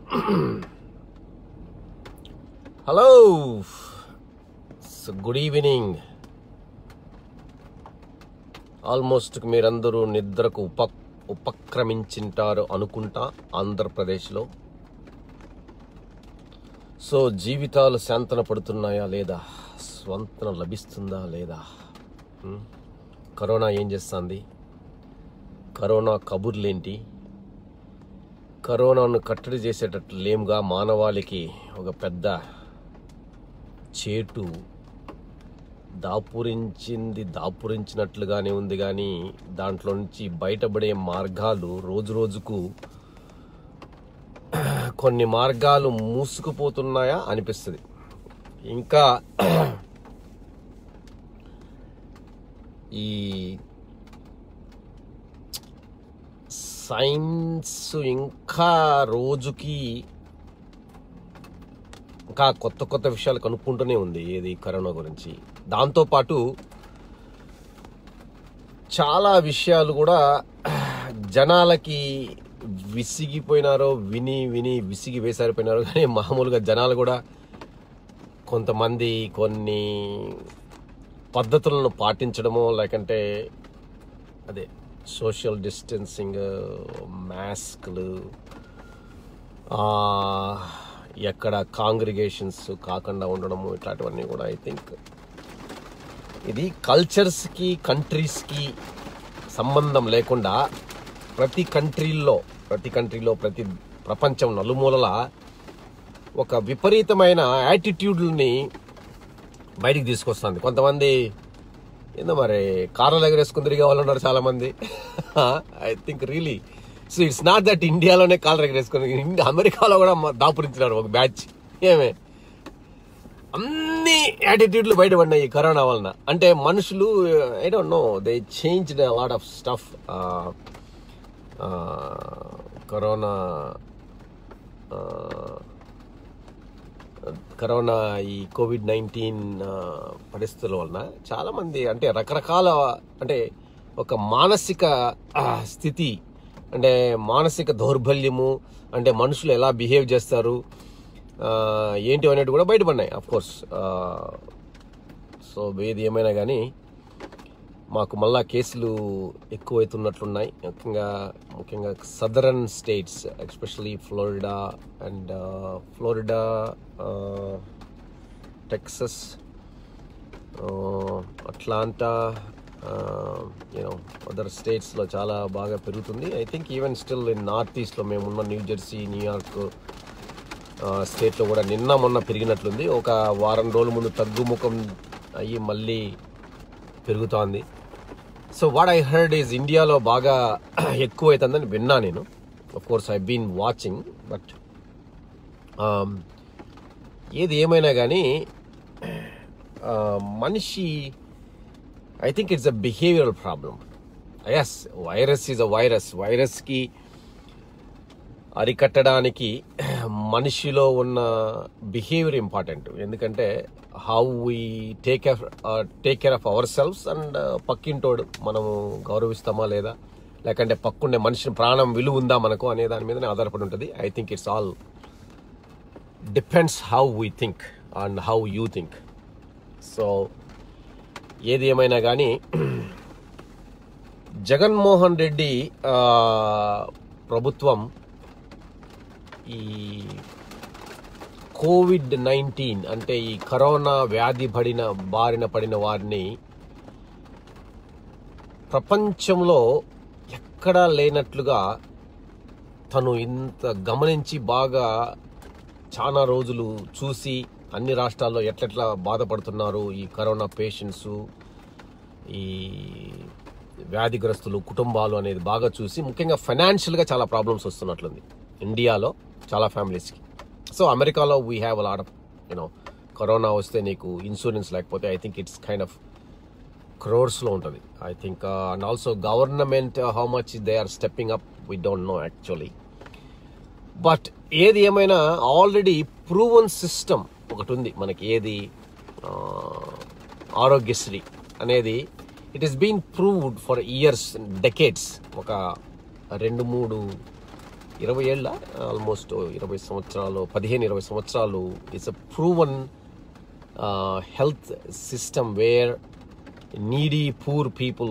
Hello, good evening. Almost మీరందరూ నిద్రకు ఉపక్రమించింటారు అనుకుంటా ఆంధ్రప్రదేశ్లో. సో జీవితాలు శాంతన పడుతున్నాయా లేదా, స్వంతన లభిస్తుందా లేదా, కరోనా ఏం చేస్తుంది, కరోనా కబుర్లేంటి, కరోనాను కట్టడి చేసేటట్లు లేముగా మానవాళికి ఒక పెద్ద చేటు దాపురించినట్లుగానే ఉంది. కానీ దాంట్లో నుంచి బయటపడే మార్గాలు రోజు రోజుకు కొన్ని మార్గాలు మూసుకుపోతున్నాయా అనిపిస్తుంది. ఇంకా ఈ సైన్స్ ఇంకా రోజుకి ఇంకా కొత్త కొత్త విషయాలు కనుక్కుంటూనే ఉంది ఏది కరోనా గురించి. దాంతోపాటు చాలా విషయాలు కూడా జనాలకి విసిగిపోయినారో, విని విని విసిగి వేసారిపోయినారో. కానీ మామూలుగా జనాలు కూడా కొంతమంది కొన్ని పద్ధతులను పాటించడమో, లేకంటే అదే సోషల్ డిస్టెన్సింగ్, మాస్క్లు, ఎక్కడ కాంగ్రిగేషన్స్ కాకుండా ఉండడము, ఇట్లాంటివన్నీ కూడా ఐ థింక్ ఇది కల్చర్స్కి కంట్రీస్కి సంబంధం లేకుండా ప్రతి కంట్రీలో ప్రతి ప్రపంచం నలుమూలల ఒక విపరీతమైన యాటిట్యూడ్ని బయటికి తీసుకొస్తుంది. కొంతమంది ఏందో మరి కార్లు ఎగరేసుకుని తిరిగే వాళ్ళు ఉన్నారు చాలా మంది. I think really so it's not that ఇండియాలోనే కాళ్ళు ఎగరేసుకుని, అమెరికాలో కూడా దాపురించినారు ఒక బ్యాచ్. ఏమే అన్ని యాటిట్యూడ్లు బయటపడినాయి కరోనా వలన. అంటే మనుషులు I don't know, they changed a lot of stuff. Corona ఈ కోవిడ్-19 పరిస్థితుల వలన చాలా మంది అంటే రకరకాల అంటే ఒక మానసిక స్థితి, అంటే మానసిక దౌర్బల్యము, అంటే మనుషులు ఎలా బిహేవ్ చేస్తారు ఏంటి అనేది కూడా బయటపడినాయి అఫ్ కోర్స్. సో ఏది ఏమైనా కానీ మాకు మళ్ళా కేసులు ఎక్కువైతున్నట్లున్నాయి. ముఖ్యంగా southern states, especially Florida, Texas, Atlanta, other స్టేట్స్లో చాలా బాగా పెరుగుతుంది. I think even still in north ఈస్ట్లో మేమున్న న్యూజెర్సీ, న్యూయార్క్ స్టేట్లో కూడా నిన్న మొన్న పెరిగినట్లుంది. ఒక వారం రోజుల ముందు తగ్గుముఖం అయ్యి మళ్ళీ పెరుగుతోంది. So what I heard is ఇండియాలో బాగా ఎక్కువ అవుతుందని విన్నా నేను. Of course I been watching, but ఏది ఏమైనా కానీ మనిషి I think it's a behavioural problem. Yes, virus is a వైరస్కి అరికట్టడానికి మనిషిలో ఉన్న బిహేవియర్ ఇంపార్టెంట్. ఎందుకంటే how we take care of ourselves and పక్కింటోడు మనము గౌరవిస్తామా లేదా, లేకంటే పక్కుండే మనిషిని ప్రాణం విలువ ఉందా మనకు అనే దాని మీదనే ఆధారపడి ఉంటుంది. I think it's all depends how we think and how you think. So ఏది ఏమైనా కానీ జగన్మోహన్ రెడ్డి ప్రభుత్వం ఈ కోవిడ్-19 అంటే ఈ కరోనా వ్యాధి బారిన పడిన వారిని ప్రపంచంలో ఎక్కడా లేనట్లుగా తను ఇంత గమనించి బాగా చాలా రోజులు చూసి అన్ని రాష్ట్రాల్లో ఎట్లెట్లా బాధపడుతున్నారు ఈ కరోనా పేషెంట్స్, ఈ వ్యాధిగ్రస్తులు, కుటుంబాలు అనేది బాగా చూసి, ముఖ్యంగా ఫైనాన్షియల్గా చాలా ప్రాబ్లమ్స్ వస్తున్నట్లుంది ఇండియాలో చాలా ఫ్యామిలీస్కి. సో అమెరికాలో we have a lot of corona వస్తే నీకు ఇన్సూరెన్స్ లేకపోతే I think it's kind of క్రోర్స్లో ఉంటుంది I think. And also government how much they are stepping up we don't know actually. But ఏది ఏమైనా ఆల్రెడీ ప్రూవన్ సిస్టమ్ ఒకటి ఉంది మనకి. ఏది ఆరోగ్యశ్రీ అనేది it is been proved for years, decades. ఒక 2-3 20 ఏళ్ళ, ఆల్మోస్ట్ 20 సంవత్సరాలు, 15-20 సంవత్సరాలు. It's a proven health system where needy poor people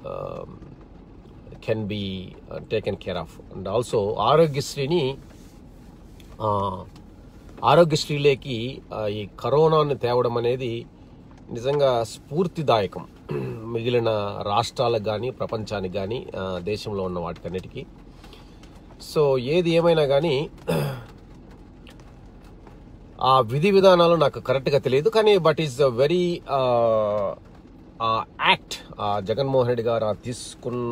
can be taken care of. And also ఆరోగ్యశ్రీలోకి ఈ కరోనాను తేవడం అనేది నిజంగా స్ఫూర్తిదాయకం మిగిలిన రాష్ట్రాలకు కానీ, ప్రపంచానికి కానీ, దేశంలో ఉన్న వాటికన్నిటికీ. సో ఏది ఏమైనా కానీ ఆ విధి విధానాలు నాకు కరెక్ట్గా తెలియదు, కానీ but is a very act Jaganmohan Reddy గారు తీసుకున్న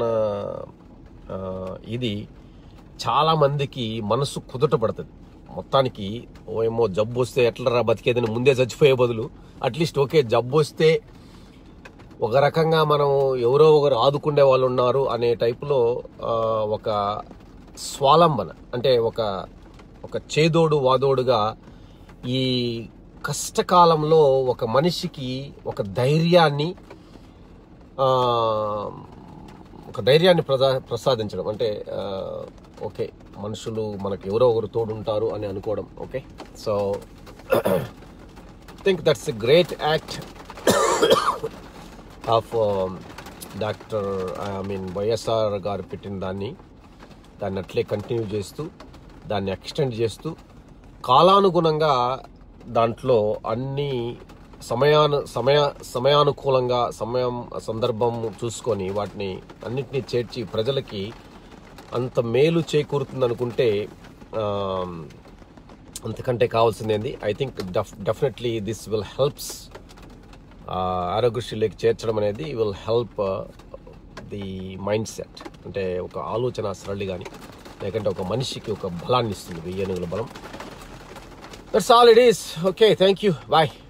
ఇది చాలా మందికి మనసు కుదుట పడుతుంది. మొత్తానికి ఏమో జబ్బు వస్తే ఎట్లరా బతికేదని ముందే చచ్చిపోయే బదులు అట్లీస్ట్ ఓకే జబ్బు వస్తే ఒక రకంగా మనం ఎవరో ఒకరు ఆదుకునే వాళ్ళు ఉన్నారు అనే టైపులో ఒక స్వాలంబన, అంటే ఒక చేదోడు వాదోడుగా ఈ కష్టకాలంలో ఒక మనిషికి ఒక ధైర్యాన్ని ప్రసాదించడం. అంటే ఓకే మనుషులు మనకు ఎవరో ఒకరు తోడుంటారు అని అనుకోవడం. Okay, so think that's a great act of YSR గారు పెట్టిన దాన్ని అట్లే కంటిన్యూ చేస్తూ, దాన్ని ఎక్స్టెండ్ చేస్తూ, కాలానుగుణంగా దాంట్లో అన్ని సమయానుకూలంగా సందర్భం చూసుకొని వాటిని అన్నిటినీ చేర్చి ప్రజలకి అంత మేలు చేకూరుతుంది అనుకుంటే అంతకంటే కావాల్సిందేంది. I think definitely this will helps. ఆరోగ్యశ్రీలోకి చేర్చడం అనేది will help the mindset, అంటే ఒక ఆలోచన సరళి కానీ, లేకంటే ఒక మనిషికి ఒక బలాన్ని ఇస్తుంది, 1000 ఏనుగుల బలం. That's all it is. Okay, thank you, bye.